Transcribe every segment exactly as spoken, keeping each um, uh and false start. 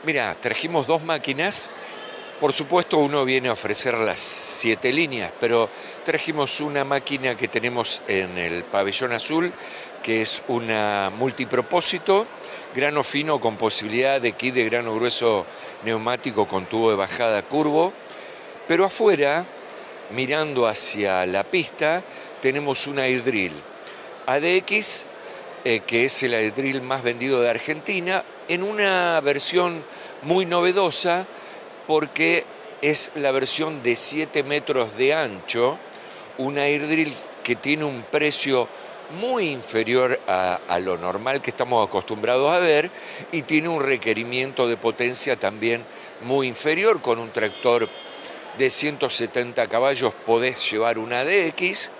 Mira, trajimos dos máquinas. Por supuesto, uno viene a ofrecer las siete líneas, pero trajimos una máquina que tenemos en el pabellón azul, que es una multipropósito, grano fino con posibilidad de kit de grano grueso neumático con tubo de bajada curvo, pero afuera, mirando hacia la pista, tenemos una air drill A D X, eh, que es el air drill más vendido de Argentina, en una versión muy novedosa, porque es la versión de siete metros de ancho, una air drill que tiene un precio muy inferior a, a lo normal que estamos acostumbrados a ver y tiene un requerimiento de potencia también muy inferior. Con un tractor de ciento setenta caballos podés llevar una A D X,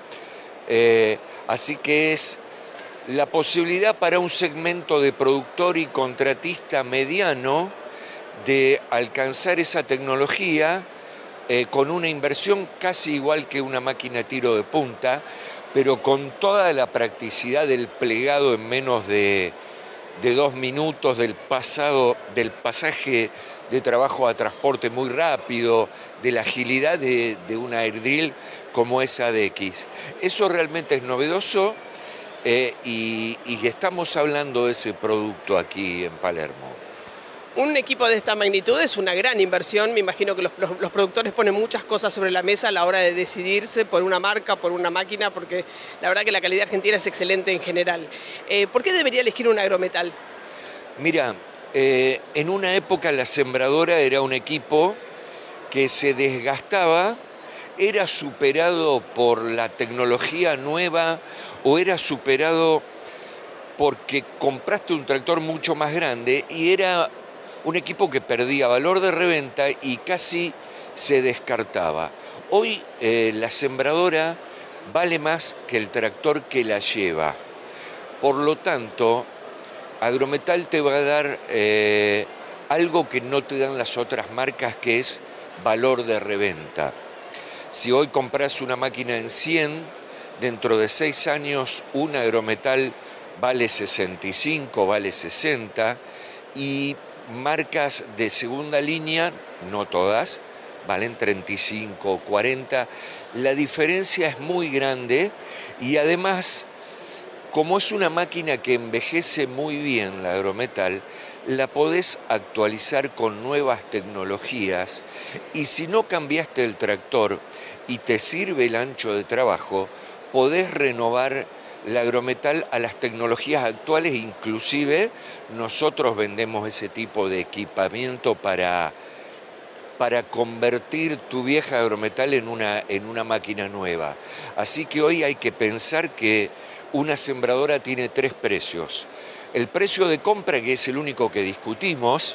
eh, así que es la posibilidad para un segmento de productor y contratista mediano de alcanzar esa tecnología eh, con una inversión casi igual que una máquina de tiro de punta, pero con toda la practicidad del plegado en menos de, de dos minutos, del, pasado, del pasaje de trabajo a transporte muy rápido, de la agilidad de, de una air drill como es A D X. Eso realmente es novedoso eh, y, y estamos hablando de ese producto aquí en Palermo. Un equipo de esta magnitud es una gran inversión. Me imagino que los, los, los productores ponen muchas cosas sobre la mesa a la hora de decidirse por una marca, por una máquina, porque la verdad que la calidad argentina es excelente en general. Eh, ¿Por qué debería elegir un Agrometal? Mira, eh, en una época la sembradora era un equipo que se desgastaba, era superado por la tecnología nueva o era superado porque compraste un tractor mucho más grande y era un equipo que perdía valor de reventa y casi se descartaba. Hoy eh, la sembradora vale más que el tractor que la lleva. Por lo tanto, Agrometal te va a dar eh, algo que no te dan las otras marcas, que es valor de reventa. Si hoy compras una máquina en cien, dentro de seis años un Agrometal vale sesenta y cinco, vale sesenta, y marcas de segunda línea, no todas, valen treinta y cinco, cuarenta. La diferencia es muy grande y además, como es una máquina que envejece muy bien, la Agrometal, la podés actualizar con nuevas tecnologías y si no cambiaste el tractor y te sirve el ancho de trabajo, podés renovar la Agrometal a las tecnologías actuales. Inclusive nosotros vendemos ese tipo de equipamiento para, para convertir tu vieja Agrometal en una, en una máquina nueva. Así que hoy hay que pensar que una sembradora tiene tres precios. El precio de compra, que es el único que discutimos,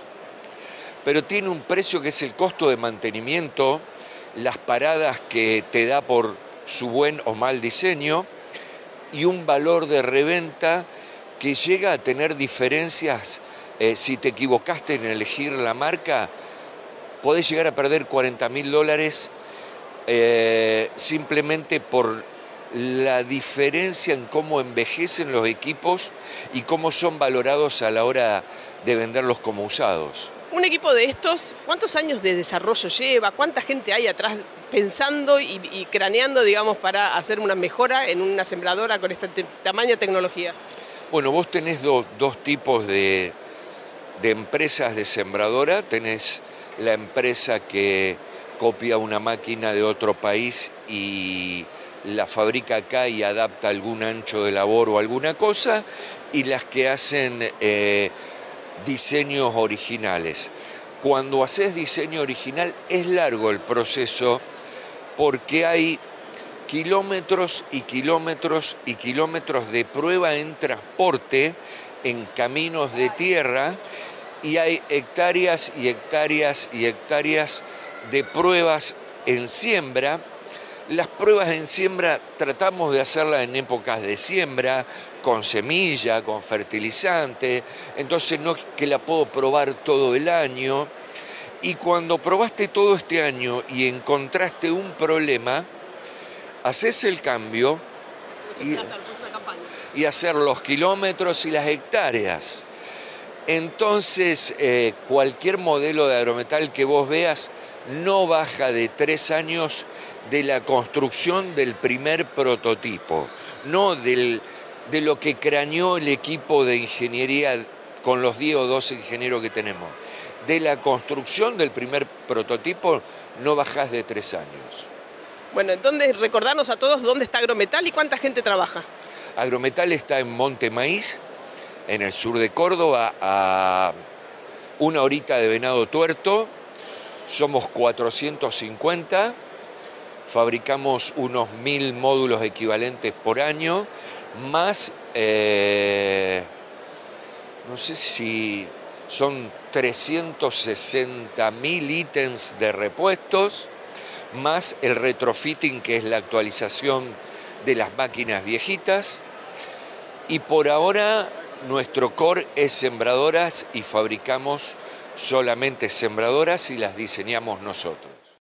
pero tiene un precio que es el costo de mantenimiento, las paradas que te da por su buen o mal diseño, y un valor de reventa que llega a tener diferencias. Eh, si te equivocaste en elegir la marca, podés llegar a perder cuarenta mil dólares eh, simplemente por la diferencia en cómo envejecen los equipos y cómo son valorados a la hora de venderlos como usados. Un equipo de estos, ¿cuántos años de desarrollo lleva? ¿Cuánta gente hay atrás pensando y, y craneando, digamos, para hacer una mejora en una sembradora con esta te tamaña tecnología? Bueno, vos tenés do, dos tipos de, de empresas de sembradora. Tenés la empresa que copia una máquina de otro país y la fabrica acá y adapta algún ancho de labor o alguna cosa, y las que hacen eh, diseños originales. Cuando haces diseño original es largo el proceso porque hay kilómetros y kilómetros y kilómetros de prueba en transporte en caminos de tierra y hay hectáreas y hectáreas y hectáreas de pruebas en siembra. Las pruebas en siembra tratamos de hacerlas en épocas de siembra, con semilla, con fertilizante, entonces no es que la puedo probar todo el año. Y cuando probaste todo este año y encontraste un problema, haces el cambio y, y hacer los kilómetros y las hectáreas. Entonces, eh, cualquier modelo de agrometal que vos veas no baja de tres años de la construcción del primer prototipo, no del, de lo que craneó el equipo de ingeniería con los diez o doce ingenieros que tenemos. De la construcción del primer prototipo no bajás de tres años. Bueno, ¿dónde, recordarnos a todos dónde está Agrometal y cuánta gente trabaja? Agrometal está en Monte Maíz, en el sur de Córdoba, a una horita de Venado Tuerto. Somos cuatrocientos cincuenta, fabricamos unos mil módulos equivalentes por año, más, eh, no sé si son trescientos sesenta mil ítems de repuestos, más el retrofitting, que es la actualización de las máquinas viejitas. Y por ahora nuestro core es sembradoras y fabricamos solamente sembradoras y las diseñamos nosotros.